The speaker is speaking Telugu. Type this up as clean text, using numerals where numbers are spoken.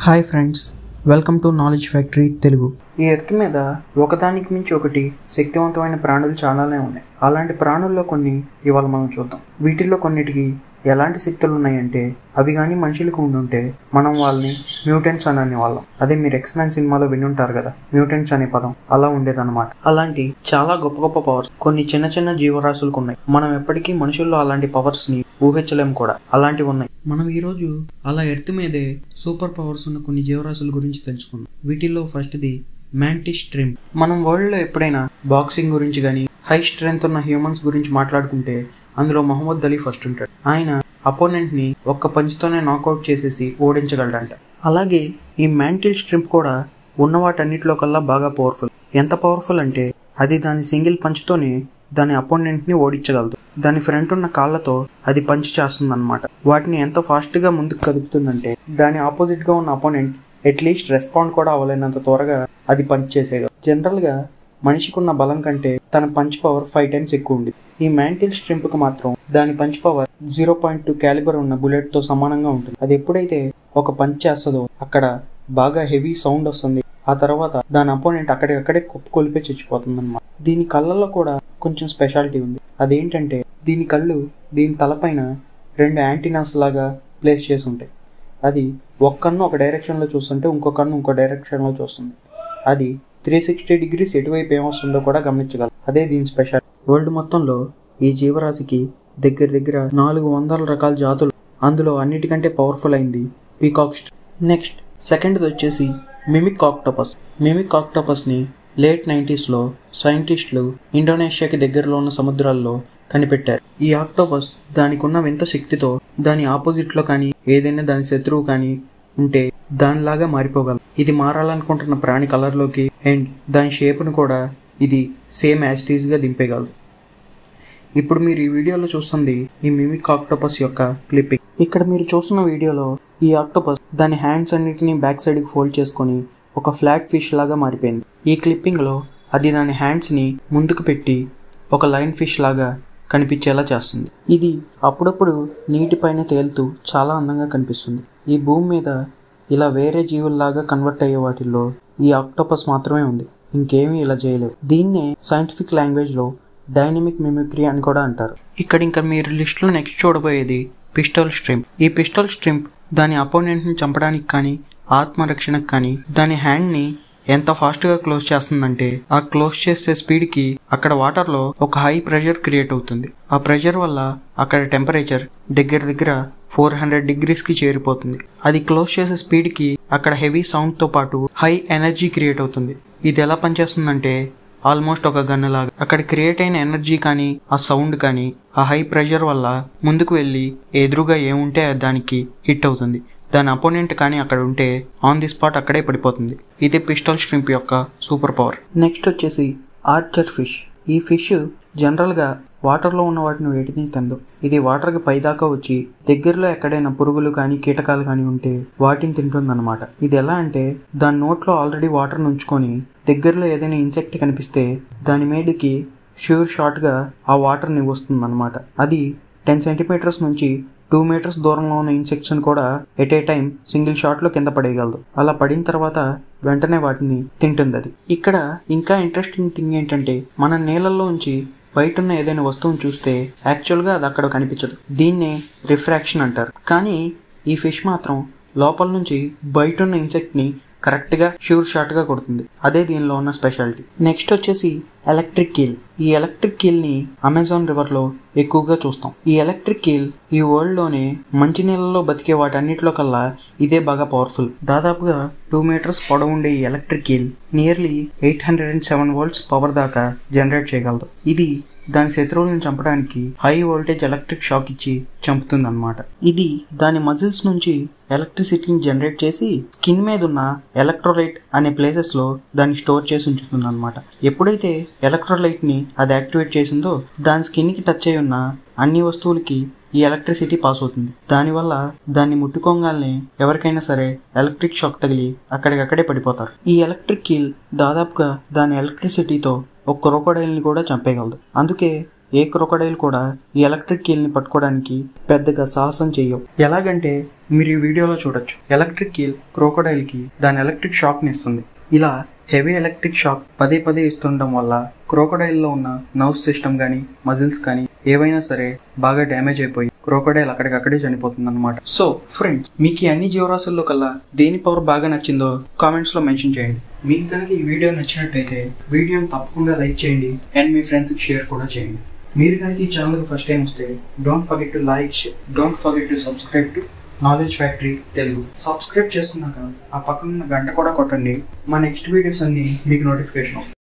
Hi friends, welcome to knowledge factory Telugu. ఈ ఎర్త్ మీద ఒకదానికి మించి ఒకటి శక్తివంతమైన ప్రాణులు చాలానే ఉన్నాయి. అలాంటి ప్రాణుల్లో కొన్ని ఇవాళ మనం చూద్దాం. వీటిల్లో కొన్నిటికి ఎలాంటి శక్తులు ఉన్నాయంటే అవి కానీ మనుషులకు ఉండుంటే మనం వాళ్ళని మ్యూటెంట్స్ అని అనేవాళ్ళం. అదే మీరు ఎక్స్‌మెన్ సినిమాలో వినుంటారు కదా, మ్యూటెంట్స్ అనే పదం అలా ఉండేదన్నమాట. అలాంటి చాలా గొప్ప గొప్ప పవర్స్ కొన్ని చిన్న చిన్న జీవరాశులకు ఉన్నాయి. మనం ఎప్పటికీ మనుషుల్లో అలాంటి పవర్స్ ని ఊహించలేం కూడా. అలాంటివి ఉన్నాయి. మనం ఈరోజు అలా ఎర్త్ మీదే సూపర్ పవర్స్ ఉన్న కొన్ని జీవరాశుల గురించి తెలుసుకుందాం. వీటిల్లో ఫస్ట్ది మ్యాంటిస్ ష్రింప్. మనం వరల్డ్ లో ఎప్పుడైనా బాక్సింగ్ గురించి కానీ హై స్ట్రెంగ్త్ ఉన్న హ్యూమన్స్ గురించి మాట్లాడుకుంటే అందులో మొహమ్మద్ అలీ ఫస్ట్ ఉంటాడు. ఆయన అపోనెంట్ ని ఒక్క పంచ్తోనే నాకౌట్ చేసేసి ఓడించగలడంట. అలాగే ఈ మ్యాంటిల్ ష్రింప్ కూడా ఉన్న వాటన్నిటిలో కల్లా బాగా పవర్ఫుల్. ఎంత పవర్ఫుల్ అంటే అది దాని సింగిల్ పంచ్తోనే దాని అపోనెంట్ ని ఓడించగలదు. దాని ఫ్రంట్ ఉన్న కాళ్ళతో అది పంచ్ చేస్తుందన్నమాట. వాటిని ఎంత ఫాస్ట్ గా ముందుకు కదుపుతుందంటే దాని ఆపోజిట్ గా ఉన్న అపోనెంట్ అట్లీస్ట్ రెస్పాండ్ కూడా అవ్వలేనంత త్వరగా అది పంచ్ చేసేయగలదు. జనరల్ గా మనిషికి ఉన్న బలం కంటే తన పంచ్ పవర్ 5 times ఎక్కువ ఉంది. ఈ మ్యాంటిల్ ష్రింప్ కు మాత్రం దాని పంచ్ పవర్ 0.2 క్యాలిబర్ ఉన్న బుల్లెట్ తో సమానంగా ఉంటుంది. అది ఎప్పుడైతే ఒక పంచ్ చేస్తుందో అక్కడ బాగా హెవీ సౌండ్ వస్తుంది. ఆ తర్వాత దాని అపోనెంట్ అక్కడే కొలిపే చచ్చిపోతుంది అన్నమాట. దీని కళ్ళల్లో కూడా కొంచెం స్పెషాలిటీ ఉంది. అదేంటంటే దీని కళ్ళు దీని తలపైన 2 యాంటీనాస్ లాగా ప్లేస్ చేసి ఉంటాయి. అది ఒక కన్ను ఒక డైరెక్షన్ లో చూస్తుంటే ఇంకో కన్ను ఇంకో డైరెక్షన్ లో చూస్తుంది. అది 360 degrees ఎటువైపు ఏమొస్తుందో కూడా గమనించగలదు. అదే దీని స్పెషల్. వరల్డ్ మొత్తంలో ఈ జీవరాశికి దగ్గర 400 రకాల జాతులు. అందులో అన్నిటికంటే పవర్ఫుల్ అయింది పీకాక్ ష్రింప్. నెక్స్ట్ సెకండ్ది వచ్చేసి మిమిక్ ఆక్టోపస్. మిమిక్ ఆక్టోపస్ ని లేట్ 90s లో సైంటిస్టులు ఇండోనేషియాకి దగ్గరలో ఉన్న సముద్రాల్లో కనిపెట్టారు. ఈ ఆక్టోపస్ దానికి ఉన్న వింత శక్తితో దాని ఆపోజిట్ లో కానీ ఏదైనా దాని శత్రువు కానీ ఉంటే దానిలాగా మారిపోగలదు. ఇది మారాలనుకుంటున్న ప్రాణి కలర్లోకి అండ్ దాని షేప్ను కూడా ఇది సేమ్ యాస్టీస్ గా దింపేయగలదు. ఇప్పుడు మీరు ఈ వీడియోలో చూస్తుంది ఈ మిమిక్ ఆక్టోపస్ యొక్క క్లిప్పింగ్. ఇక్కడ మీరు చూస్తున్న వీడియోలో ఈ ఆక్టోపస్ దాని హ్యాండ్స్ అన్నిటిని బ్యాక్ సైడ్ కి ఫోల్డ్ చేసుకొని ఒక ఫ్లాట్ ఫిష్ లాగా మారిపోయింది. ఈ క్లిప్పింగ్ లో అది దాని హ్యాండ్స్ ని ముందుకు పెట్టి ఒక లైన్ ఫిష్ లాగా కనిపించేలా చేస్తుంది. ఇది అప్పుడప్పుడు నీటిపైన తేలుతూ చాలా అందంగా కనిపిస్తుంది. ఈ భూమి మీద ఇలా వేరే జీవుల్లాగా కన్వర్ట్ అయ్యే వాటిల్లో ఈ ఆక్టోపస్ మాత్రమే ఉంది. ఇంకేమీ ఇలా చేయలేవు. దీన్నే సైంటిఫిక్ లాంగ్వేజ్ లో డైనమిక్ మిమిక్రీ అని కూడా అంటారు. ఇక్కడ ఇంకా మీరు లిస్ట్ లో నెక్స్ట్ చూడబోయేది పిస్టల్ ష్రింప్. ఈ పిస్టల్ ష్రింప్ దాని అపోనెంట్ ని చంపడానికి కానీ ఆత్మరక్షణకు కానీ దాని హ్యాండ్ ని ఎంత ఫాస్ట్ గా క్లోజ్ చేస్తుందంటే ఆ క్లోజ్ చేసే స్పీడ్ కి అక్కడ వాటర్ లో ఒక హై ప్రెషర్ క్రియేట్ అవుతుంది. ఆ ప్రెషర్ వల్ల అక్కడ టెంపరేచర్ దగ్గర 400 degrees కి చేరిపోతుంది. అది క్లోజ్ చేసే స్పీడ్ కి అక్కడ హెవీ సౌండ్ తో పాటు హై ఎనర్జీ క్రియేట్ అవుతుంది. ఇది ఎలా పనిచేస్తుందంటే ఆల్మోస్ట్ ఒక గన్ లాగా. అక్కడ క్రియేట్ అయిన ఎనర్జీ కానీ ఆ సౌండ్ కానీ ఆ హై ప్రెషర్ వల్ల ముందుకు వెళ్ళి ఎదురుగా ఏముంటే దానికి హిట్ అవుతుంది. దాని అపోనెంట్ కానీ అక్కడ ఉంటే ఆన్ ది స్పాట్ అక్కడే పడిపోతుంది. ఇదే పిస్టల్ ష్రింప్ యొక్క సూపర్ పవర్. నెక్స్ట్ వచ్చేసి ఆర్చర్ ఫిష్. ఈ ఫిష్ జనరల్ గా వాటర్ లో ఉన్న వాటిని వేటిని తిందు. ఇది వాటర్ కి పైదాకా వచ్చి దగ్గరలో ఎక్కడైనా పురుగులు కానీ కీటకాలు కానీ ఉంటే వాటిని తింటుందన్నమాట. ఇది ఎలా అంటే దాని నోట్లో ఆల్రెడీ వాటర్ ఉంచుకొని దగ్గరలో ఏదైనా ఇన్సెక్ట్ కనిపిస్తే దాని మీదకి ష్యూర్ షాట్ గా ఆ వాటర్ ని వస్తుంది అనమాట. అది 10 centimeters నుంచి 2 meters దూరంలో ఉన్న ఇన్సెక్ట్స్ కూడా at a time single shot లో కింద పడేయగలదు. అలా పడిన తర్వాత వెంటనే వాటిని తింటుంది అది. ఇక్కడ ఇంకా ఇంట్రెస్టింగ్ థింగ్ ఏంటంటే మన నీళ్ళల్లో ఉంచి బయట ఉన్న ఏదైనా వస్తువుని చూస్తే యాక్చువల్ గా అది అక్కడ కనిపించదు. దీన్నే రిఫ్రాక్షన్ అంటారు. కానీ ఈ ఫిష్ మాత్రం లోపల నుంచి బయట ఉన్న ఇన్సెక్ట్ ని కరెక్ట్ గా ష్యూర్ షాట్ గా కొడుతుంది. అదే దీనిలో ఉన్న స్పెషాలిటీ. నెక్స్ట్ వచ్చేసి ఎలక్ట్రిక్ కీల్. ఈ ఎలక్ట్రిక్ కీల్ ని అమెజాన్ రివర్ లో ఎక్కువగా చూస్తాం. ఈ ఎలక్ట్రిక్ కీల్ ఈ వరల్డ్ లోనే మంచి నీళ్ళలో బతికే వాటన్నిటిలో కల్లా ఇదే బాగా పవర్ఫుల్. దాదాపుగా 2 meters పొడవు ఉండే ఈ electric eel nearly 807 volts power దాకా జనరేట్ చేయగలదు. ఇది దాని శత్రువులను చంపడానికి హై వోల్టేజ్ ఎలక్ట్రిక్ షాక్ ఇచ్చి చంపుతుంది అన్నమాట. ఇది దాని మజిల్స్ నుంచి ఎలక్ట్రిసిటీని జనరేట్ చేసి స్కిన్ మీద ఉన్న ఎలక్ట్రోలైట్ అనే ప్లేసెస్ లో దాన్ని స్టోర్ చేసి ఉంచుతుంది అన్నమాట. ఎప్పుడైతే ఎలక్ట్రోలైట్ ని అది యాక్టివేట్ చేసిందో దాని స్కిన్ కి టచ్ అయి ఉన్న అన్ని వస్తువులకి ఈ ఎలక్ట్రిసిటీ పాస్ అవుతుంది. దానివల్ల దాన్ని ముట్టుకోగానే ఎవరికైనా సరే ఎలక్ట్రిక్ షాక్ తగిలి అక్కడికక్కడే పడిపోతారు. ఈ ఎలక్ట్రిక్ కీల్ దాదాపుగా దాని ఎలక్ట్రిసిటీతో ఒక క్రోకోడైల్ ని కూడా చంపేయగలదు. అందుకే ఏ క్రొకడైల్ కూడా ఈ ఎలక్ట్రిక్ కీల్ని పట్టుకోవడానికి పెద్దగా సాహసం చెయ్యవు. ఎలాగంటే మీరు ఈ వీడియోలో చూడొచ్చు. ఎలక్ట్రిక్ కీల్ క్రొకడైల్కి దాని ఎలక్ట్రిక్ షాక్ని ఇస్తుంది. ఇలా హెవీ ఎలక్ట్రిక్ షాక్ పదే పదే ఇస్తుండడం వల్ల క్రొకడైల్లో ఉన్న నర్వ్ సిస్టమ్ కానీ మజిల్స్ కానీ ఏవైనా సరే బాగా డ్యామేజ్ అయిపోయి క్రొకడైల్ అక్కడికక్కడే చనిపోతుంది అనమాట. సో ఫ్రెండ్స్, మీకు ఈ అన్ని జీవరాశుల్లో కల్లా దేని పవర్ బాగా నచ్చిందో కామెంట్స్లో మెన్షన్ చేయండి. మీకు కనుక ఈ వీడియో నచ్చినట్టయితే వీడియోని తప్పకుండా లైక్ చేయండి అండ్ మీ ఫ్రెండ్స్కి షేర్ కూడా చేయండి. మీరు కనుక ఈ ఛానల్కి ఫస్ట్ టైం వస్తే don't forget to like, don't forget to subscribe to knowledge factory Telugu. Subscribe చేసుకున్నాక ఆ పక్కన గంట కూడా కొట్టండి. మా నెక్స్ట్ వీడియోస్ అన్ని మీకు నోటిఫికేషన్ వస్తాయి.